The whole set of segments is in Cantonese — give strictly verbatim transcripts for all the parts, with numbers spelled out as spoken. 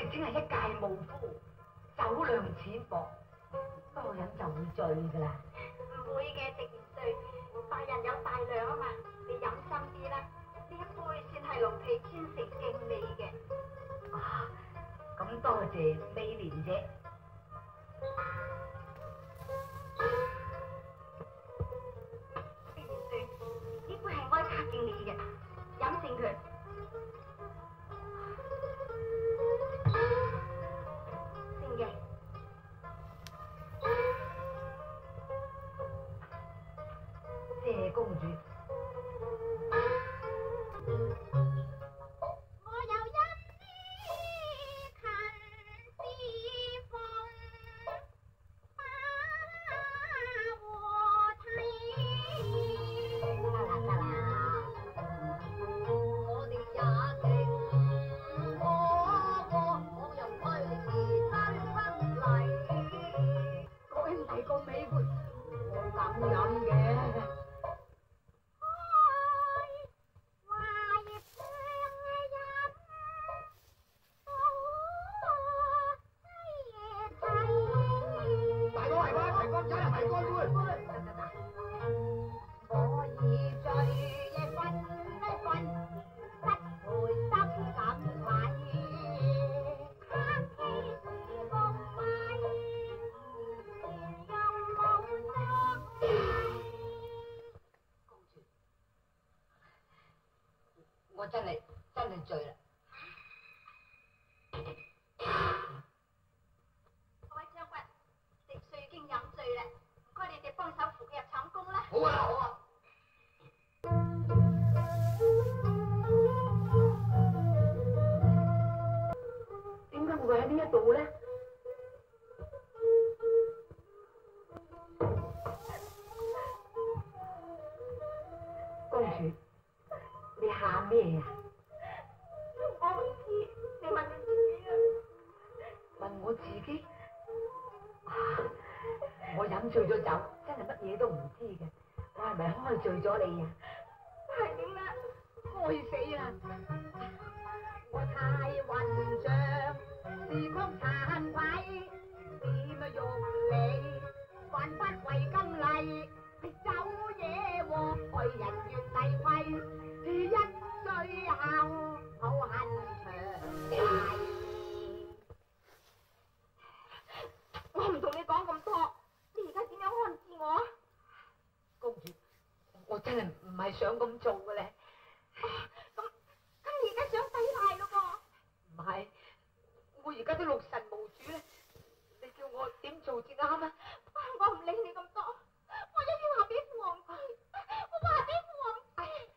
哋真係一介武夫，酒量淺薄，多飲就會醉噶啦。 唔會嘅，直唔醉，大人有大量啊嘛，你飲深啲啦。呢一杯算係龍皮專誠敬你嘅。 啊，咁多謝美蓮姐。 直唔醉，呢杯係哀卡敬你嘅，飲勝佢。勝嘅。 謝公主。 我有一啲近侍奉把和睇。得啦得啦，我哋也情我個，我又推是親身嚟。 各兄弟個尾杯，我咁飲嘅。我真係真係醉啦！ 各位將軍，直帥已經飲醉啦，唔該你哋幫手扶佢入廠宮啦。 好啊好啊！ 點解會喺呢一度咧？公主。你喊咩啊？ 我唔知，你問你自己啊。 問我自己？啊！我飲醉咗酒，真係乜嘢都唔知嘅。我係咪開醉咗你啊？ 係點啦？ 開死啦！ 我太混帳，時曲慚愧，點啊用你？還不為金麗，走野禍，害人越帝規。一歲後好恨長大。我唔同你講咁多，你而家點樣看治我啊？ 公主，我真係唔係想咁做嘅咧。 咁咁你而家想抵賴咯噃？ 唔係，我而家都六神無主咧，你叫我點做至啱啊？ 我唔理你咁多，我一定話俾父皇知，我話俾父皇知。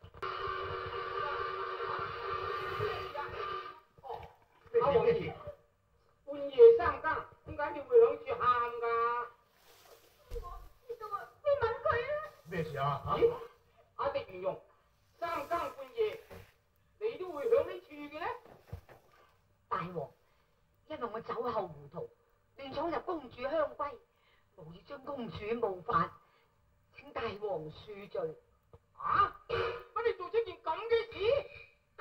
阿王爺，半夜三更，點解你會響住喊㗎？ 我唔知道啊，你問佢啊。 咩事啊？咦，阿狄元用，三更半夜，你都會響呢處嘅咧？ 大王，因為我酒後糊塗，亂闖入公主香閨，無意將公主冒犯，請大王恕罪。 啊？乜你做出件咁嘅事？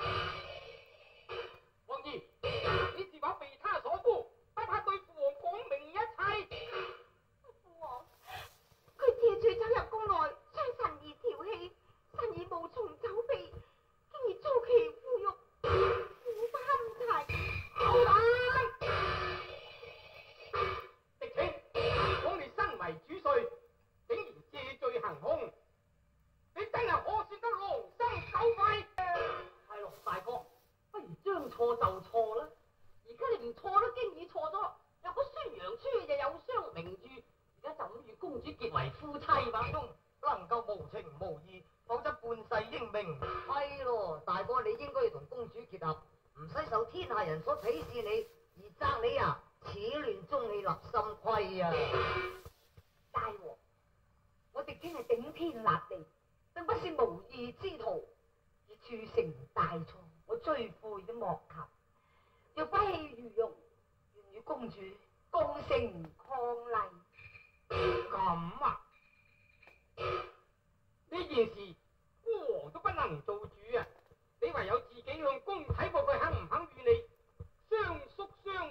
王爺，你是否被他所俘？不怕對父皇講明一切？ 父皇，佢借醉酒入宮內，將神兒調戲，神兒無從走避，竟然遭其侮辱，苦不堪提。 好啦！狄青，講你身為主帥，竟然借醉行兇，你真係可算得狼生狗肺！ 係咯，大哥，不如將錯就錯啦。而家你連錯都經已錯咗，若果宣揚出去就有傷名譽，而家就咁與公主結為夫妻吧。 中能夠無情無義，否則半世英名。 係咯，大哥你應該要同公主結合，唔使受天下人所鄙視你，而責你啊始亂終棄立心虧啊！大王，我哋只係頂天立地，並不是無義之徒，而鑄成大錯，我追悔都莫及。若不棄如容，願與公主共成伉儷。 咁啊？呢件事孤王都不能做主啊！你唯有自己向公主睇過佢肯唔肯與你相宿相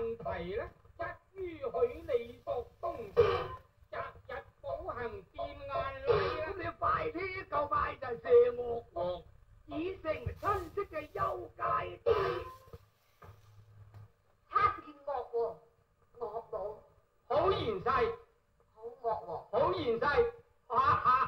問題咧，一於許你作東事，擇日補行見晏禮啊！ 咁你快啲夠快就謝岳王，以成親戚嘅優階大。 參見岳王，岳母。 好賢勢， 好岳王。 好賢勢，哈哈